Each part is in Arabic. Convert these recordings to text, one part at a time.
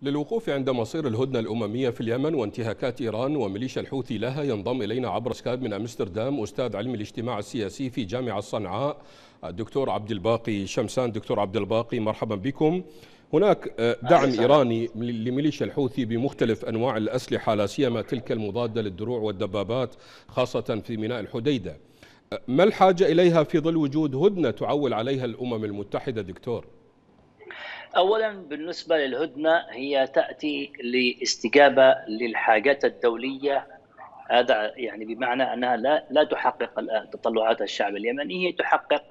للوقوف عند مصير الهدنة الأممية في اليمن وانتهاكات إيران وميليشيا الحوثي لها، ينضم إلينا عبر سكايب من أمستردام أستاذ علم الاجتماع السياسي في جامعة صنعاء الدكتور عبد الباقي شمسان. دكتور عبد الباقي، مرحبا بكم. هناك أهلا دعم وسهلا. إيراني لميليشيا الحوثي بمختلف أنواع الأسلحة، لا سيما تلك المضادة للدروع والدبابات، خاصة في ميناء الحديدة. ما الحاجة إليها في ظل وجود هدنة تعول عليها الأمم المتحدة دكتور؟ أولا بالنسبة للهدنة هي تأتي لاستجابة للحاجات الدولية. هذا يعني بمعنى أنها لا تحقق الآن تطلعات الشعب اليمني، هي تحقق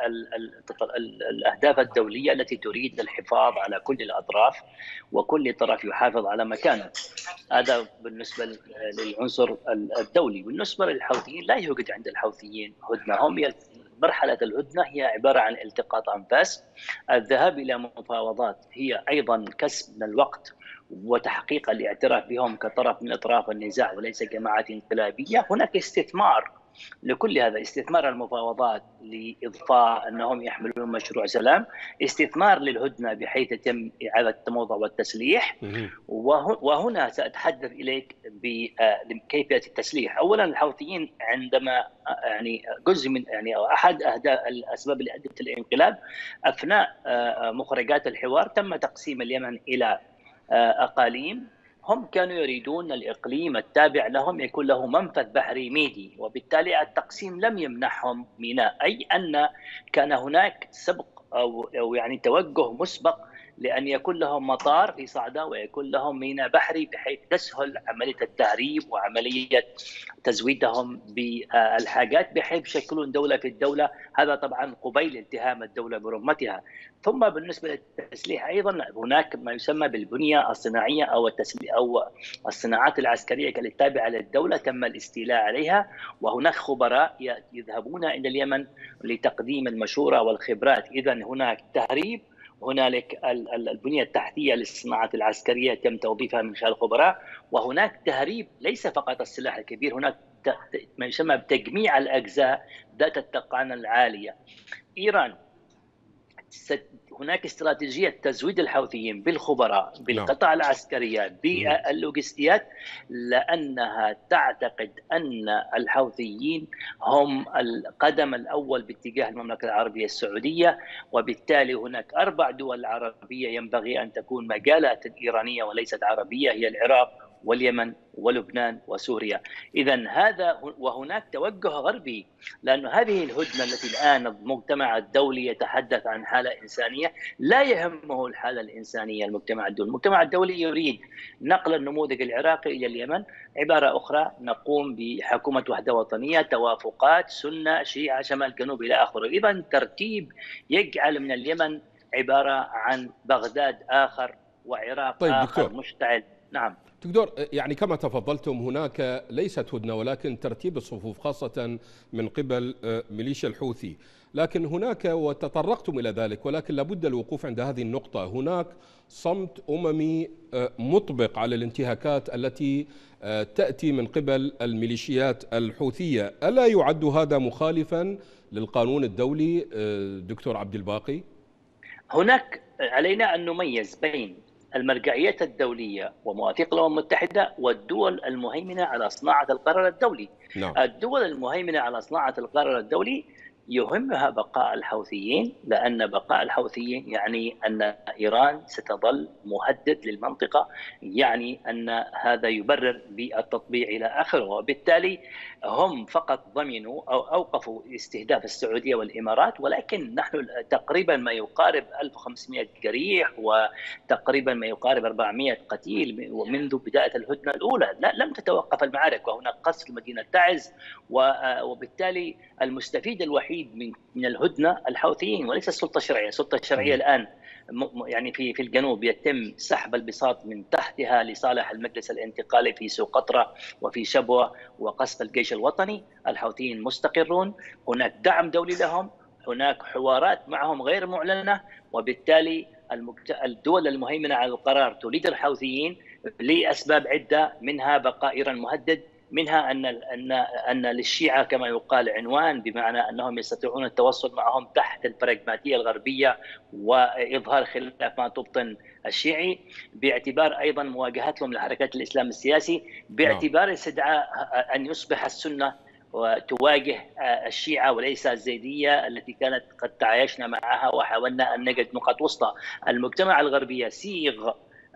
الأهداف الدولية التي تريد الحفاظ على كل الأطراف، وكل طرف يحافظ على مكانه. هذا بالنسبة للعنصر الدولي. بالنسبة للحوثيين لا يوجد عند الحوثيين هدنة. مرحلة الهدنة هي عبارة عن التقاط أنفاس. الذهاب إلى مفاوضات هي أيضا كسب من الوقت وتحقيق الاعتراف بهم كطرف من أطراف النزاع وليس جماعات انقلابية. هناك استثمار لكل هذا، استثمار المفاوضات لإضفاء أنهم يحملون مشروع سلام، استثمار للهدنة بحيث يتم إعادة التموضع والتسليح. وهنا سأتحدث إليك بكيفية التسليح. أولا الحوثيين عندما يعني جزء من أحد الأسباب اللي أدت الانقلاب أثناء مخرجات الحوار تم تقسيم اليمن إلى أقاليم. هم كانوا يريدون الإقليم التابع لهم يكون له منفذ بحري ميدي، وبالتالي التقسيم لم يمنحهم ميناء، أي أن كان هناك سبق أو يعني توجه مسبق لأن يكون لهم مطار في صعدة ويكون لهم ميناء بحري بحيث تسهل عملية التهريب وعملية تزويدهم بالحاجات بحيث يشكلون دولة في الدولة. هذا طبعا قبيل التهام الدولة برمتها. ثم بالنسبة للتسليح أيضا هناك ما يسمى بالبنية الصناعية أو الصناعات العسكرية التابعة للدولة تم الاستيلاء عليها، وهناك خبراء يذهبون إلى اليمن لتقديم المشورة والخبرات. إذا هناك تهريب، هنالك البنية التحتية للصناعات العسكرية يتم توظيفها من خلال خبراء، وهناك تهريب ليس فقط السلاح الكبير، هناك ما يسمى بتجميع الأجزاء ذات التقنية العالية. إيران هناك استراتيجية تزويد الحوثيين بالخبراء، بالقطع العسكرية، باللوجستيات، لأنها تعتقد أن الحوثيين هم القدم الأول باتجاه المملكة العربية السعودية، وبالتالي هناك 4 دول عربية ينبغي أن تكون مجالات إيرانية وليست عربية، هي العراق واليمن ولبنان وسوريا. إذن هذا، وهناك توجه غربي، لأن هذه الهدنة التي الآن المجتمع الدولي يتحدث عن حالة إنسانية، لا يهمه الحالة الإنسانية. المجتمع الدولي يريد نقل النموذج العراقي إلى اليمن. عبارة أخرى، نقوم بحكومة وحدة وطنية، توافقات، سنة، شيعة، شمال، جنوب، إلى آخره. إذن ترتيب يجعل من اليمن عبارة عن بغداد آخر وعراق طيب آخر دكتور. مشتعل. نعم دكتور، يعني كما تفضلتم هناك ليست هدنة ولكن ترتيب الصفوف، خاصة من قبل ميليشيا الحوثي، لكن هناك، وتطرقتم إلى ذلك، ولكن لابد الوقوف عند هذه النقطة، هناك صمت أممي مطبق على الانتهاكات التي تأتي من قبل الميليشيات الحوثية. ألا يعد هذا مخالفا للقانون الدولي دكتور عبد الباقي؟ هناك علينا أن نميز بين المرجعيات الدولية ومواثيق الأمم المتحدة والدول المهيمنة على صناعة القرار الدولي. نعم. الدول المهيمنة على صناعة القرار الدولي يهمها بقاء الحوثيين، لأن بقاء الحوثيين يعني أن إيران ستظل مهدد للمنطقة، يعني أن هذا يبرر بالتطبيع إلى آخره. وبالتالي هم فقط ضمنوا أو أوقفوا استهداف السعودية والإمارات، ولكن نحن تقريبا ما يقارب 1500 جريح وتقريبا ما يقارب 400 قتيل ومنذ بداية الهدنة الأولى. لم تتوقف المعارك، وهناك قصف مدينة تعز، وبالتالي المستفيد الوحيد من الهدنة الحوثيين وليس السلطة الشرعية. السلطة الشرعية الآن يعني في الجنوب يتم سحب البساط من تحتها لصالح المجلس الانتقالي في سقطرى وفي شبوة وقصف الجيش الوطني. الحوثيين مستقرون، هناك دعم دولي لهم، هناك حوارات معهم غير معلنة، وبالتالي الدول المهيمنة على القرار تريد الحوثيين لأسباب عدة، منها بقاء إيران مهدد، منها أن للشيعة كما يقال عنوان، بمعنى أنهم يستطيعون التوصل معهم تحت البراغماتية الغربية وإظهار خلاف ما تبطن الشيعي، باعتبار أيضا مواجهتهم لحركات الإسلام السياسي، باعتبار استدعاء أن يصبح السنة وتواجه الشيعة وليس الزيدية التي كانت قد تعايشنا معها وحاولنا أن نجد نقاط وسطى. المجتمع الغربي صيغ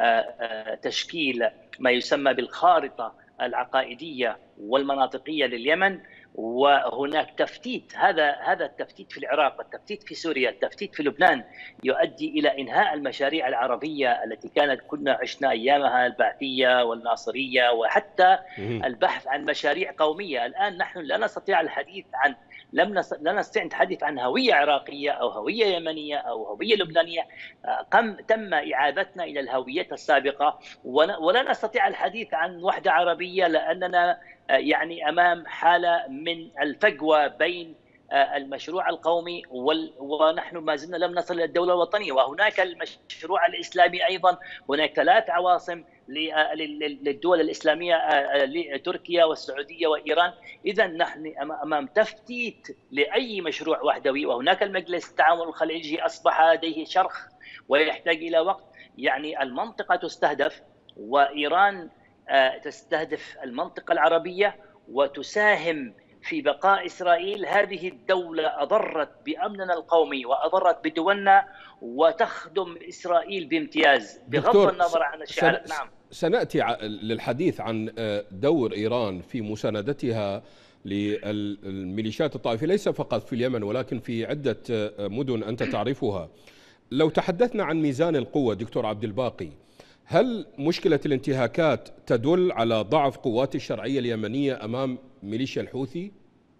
تشكيل ما يسمى بالخارطة العقائدية والمناطقية لليمن، وهناك تفتيت. هذا التفتيت في العراق، التفتيت في سوريا، التفتيت في لبنان يؤدي إلى إنهاء المشاريع العربية التي كنا عشنا أيامها، البعثية والناصرية، وحتى البحث عن مشاريع قومية. الآن نحن لا نستطيع الحديث عن لا نستطيع الحديث عن هوية عراقية أو هوية يمنية أو هوية لبنانية. تم إعادتنا إلى الهويات السابقة، ولا نستطيع الحديث عن وحدة عربية، لأننا يعني أمام حالة من الفجوة بين المشروع القومي ونحن ما زلنا لم نصل إلى الدولة الوطنية. وهناك المشروع الإسلامي أيضا، هناك 3 عواصم للدول الإسلامية، تركيا والسعودية وإيران. إذا نحن أمام تفتيت لأي مشروع وحدوي، وهناك المجلس التعاون الخليجي أصبح لديه شرخ ويحتاج إلى وقت. يعني المنطقة تستهدف، وإيران تستهدف المنطقة العربية وتساهم في بقاء إسرائيل. هذه الدولة أضرت بأمننا القومي وأضرت بدولنا، وتخدم إسرائيل بامتياز بغض النظر عن الشعار. نعم، سنأتي للحديث عن دور إيران في مساندتها للميليشيات الطائفية، ليس فقط في اليمن ولكن في عدة مدن أنت تعرفها. لو تحدثنا عن ميزان القوة دكتور عبد الباقي، هل مشكلة الانتهاكات تدل على ضعف قوات الشرعية اليمنية أمام ميليشيا الحوثي؟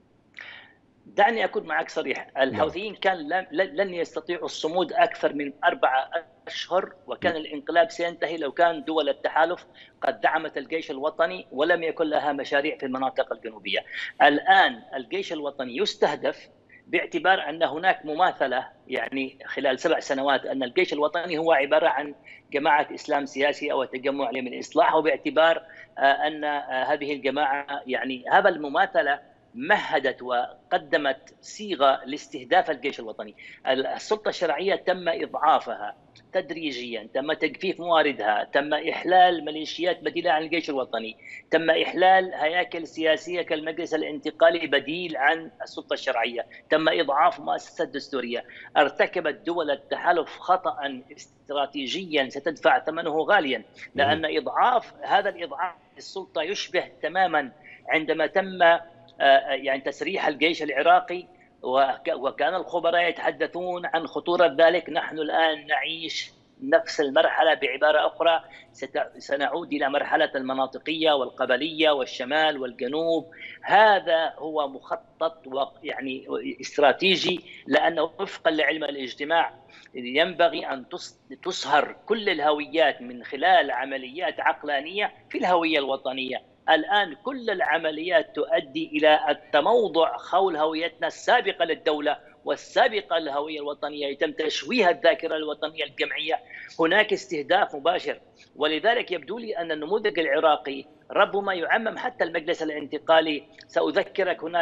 دعني أكون معك صريح. الحوثيين كان لن يستطيعوا الصمود أكثر من 4 أشهر، وكان الانقلاب سينتهي لو كان دول التحالف قد دعمت الجيش الوطني ولم يكن لها مشاريع في المناطق الجنوبية. الآن الجيش الوطني يستهدف باعتبار أن هناك مماثلة، يعني خلال 7 سنوات أن الجيش الوطني هو عبارة عن جماعة إسلام سياسي أو تجمع لمن الإصلاح، وباعتبار أن هذه الجماعة يعني هذا المماثلة مهدت وقدمت صيغة لاستهداف الجيش الوطني. السلطة الشرعية تم إضعافها تدريجيا، تم تجفيف مواردها، تم إحلال ميليشيات بديلة عن الجيش الوطني، تم إحلال هياكل سياسية كالمجلس الانتقالي بديل عن السلطة الشرعية، تم إضعاف مؤسسات دستورية. ارتكبت دول التحالف خطأ استراتيجيا ستدفع ثمنه غاليا، لأن هذا الإضعاف السلطة يشبه تماما عندما تم يعني تسريح الجيش العراقي، وكان الخبراء يتحدثون عن خطورة ذلك. نحن الآن نعيش نفس المرحلة، بعبارة أخرى سنعود إلى مرحلة المناطقية والقبلية والشمال والجنوب. هذا هو مخطط يعني استراتيجي، لأنه وفقا لعلم الاجتماع ينبغي أن تصهر كل الهويات من خلال عمليات عقلانية في الهوية الوطنية. الآن كل العمليات تؤدي إلى التموضع حول هويتنا السابقة للدولة والسابقة للهوية الوطنية، يتم تشويه الذاكرة الوطنية الجمعية. هناك استهداف مباشر، ولذلك يبدو لي أن النموذج العراقي ربما يعمم حتى المجلس الانتقالي. سأذكرك هنا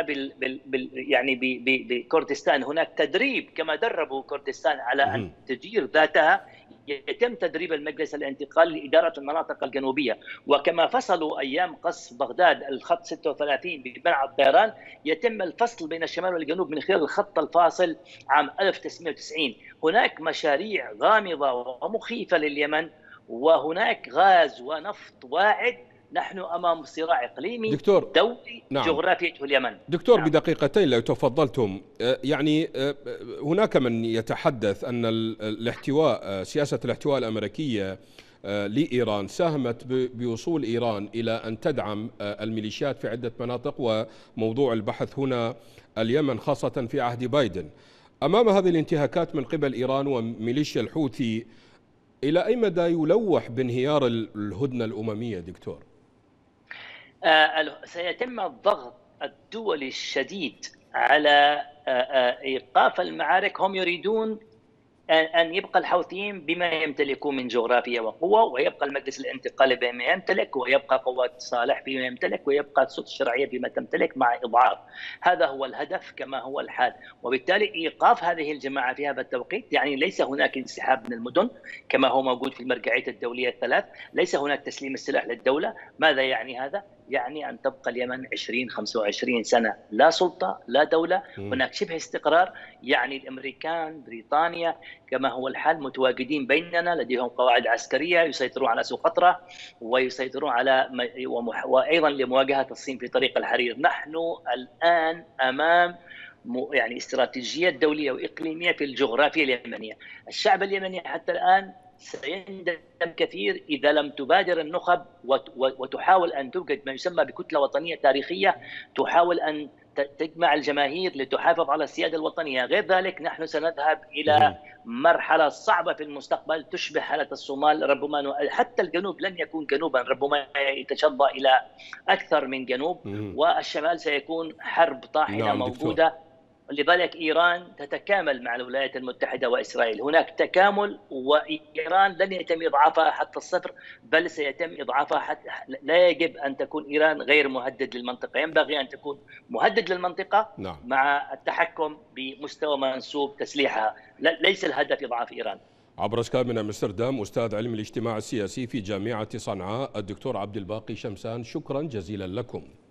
بكردستان، هناك تدريب كما دربوا كردستان على أن تدير ذاتها، يتم تدريب المجلس الانتقالي لإدارة المناطق الجنوبية. وكما فصلوا أيام قصف بغداد الخط 36 بمنع الطيران، يتم الفصل بين الشمال والجنوب من خلال الخط الفاصل عام 1990. هناك مشاريع غامضة ومخيفة لليمن، وهناك غاز ونفط واعد. نحن أمام صراع إقليمي دولي. نعم. جغرافيته اليمن. دكتور، نعم. بدقيقتين لو تفضلتم، يعني هناك من يتحدث أن سياسة الاحتواء الأمريكية لإيران ساهمت بوصول إيران إلى أن تدعم الميليشيات في عدة مناطق، وموضوع البحث هنا اليمن خاصة في عهد بايدن. أمام هذه الانتهاكات من قبل إيران وميليشيا الحوثي، إلى أي مدى يلوح بانهيار الهدنة الأممية دكتور؟ سيتم الضغط الدولي الشديد على إيقاف المعارك. هم يريدون أن يبقى الحوثيين بما يمتلكون من جغرافيا وقوة، ويبقى المجلس الانتقالي بما يمتلك، ويبقى قوات صالح بما يمتلك، ويبقى السلطة الشرعية بما تمتلك مع إضعاف. هذا هو الهدف كما هو الحال، وبالتالي إيقاف هذه الجماعة في هذا التوقيت يعني ليس هناك انسحاب من المدن كما هو موجود في المرجعيات الدولية الثلاث، ليس هناك تسليم السلاح للدولة. ماذا يعني هذا؟ يعني أن تبقى اليمن 20-25 سنة لا سلطة لا دولة، هناك شبه استقرار. يعني الأمريكان، بريطانيا كما هو الحال متواجدين بيننا، لديهم قواعد عسكرية يسيطرون على سقطرى ويسيطرون على وأيضا لمواجهة الصين في طريق الحرير. نحن الآن أمام يعني استراتيجيات دولية وإقليمية في الجغرافيا اليمنية. الشعب اليمني حتى الآن سيندم كثير إذا لم تبادر النخب وتحاول أن توجد ما يسمى بكتلة وطنية تاريخية تحاول أن تجمع الجماهير لتحافظ على السيادة الوطنية. غير ذلك نحن سنذهب إلى مرحلة صعبة في المستقبل تشبه حالة الصومال. ربما حتى الجنوب لن يكون جنوبا، ربما يتشظى إلى أكثر من جنوب، والشمال سيكون حرب طاحنة موجودة. لذلك إيران تتكامل مع الولايات المتحدة وإسرائيل، هناك تكامل، وإيران لن يتم إضعافها حتى الصفر، بل سيتم إضعافها حتى لا يجب أن تكون إيران غير مهدد للمنطقة، ينبغي أن تكون مهدد للمنطقة مع التحكم بمستوى منسوب تسليحها، ليس الهدف إضعاف إيران. عبر سكايب من أمستردام أستاذ علم الاجتماع السياسي في جامعة صنعاء الدكتور عبد الباقي شمسان، شكرا جزيلا لكم.